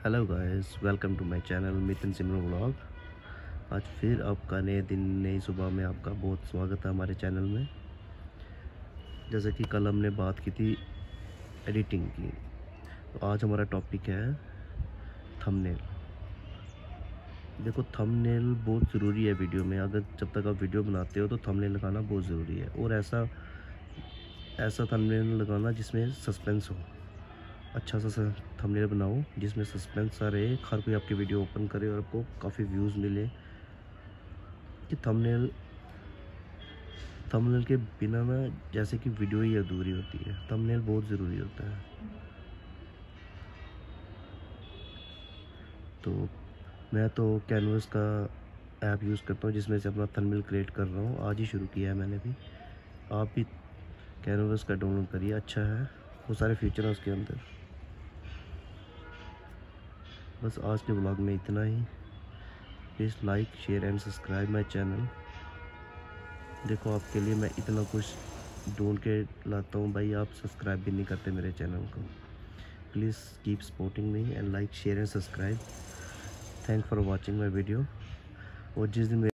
Hello guys, welcome to my channel Mithun Simran vlog. आज फिर आपका नए दिन नई सुबह में आपका बहुत स्वागत है हमारे चैनल में। जैसे कि कल हमने बात की थी एडिटिंग की, तो आज हमारा टॉपिक है थंबनेल। देखो, थंबनेल बहुत ज़रूरी है वीडियो में। अगर जब तक आप वीडियो बनाते हो तो थंबनेल लगाना बहुत ज़रूरी है, और ऐसा ऐसा थंबनेल लगाना जिसमें सस्पेंस हो। अच्छा सा थंबनेल बनाओ जिसमें सस्पेंस सा रहे, हर कोई आपकी वीडियो ओपन करे और आपको काफ़ी व्यूज़ मिले। कि थंबनेल के बिना ना जैसे कि वीडियो ही अधूरी होती है। थंबनेल बहुत ज़रूरी होता है। तो मैं तो कैनवस का ऐप यूज़ करता हूँ जिसमें से अपना थंबनेल क्रिएट कर रहा हूँ। आज ही शुरू किया है मैंने भी। आप भी कैनवस का डाउनलोड करिए, अच्छा है, बहुत सारे फीचर हैं उसके अंदर। बस आज के ब्लॉग में इतना ही। Please like share and subscribe my channel. देखो, आपके लिए मैं इतना कुछ ढूंढ के लाता हूँ भाई, आप सब्सक्राइब भी नहीं करते मेरे चैनल को। Please keep supporting me and like share and subscribe. Thank for watching my video. और जिस दिन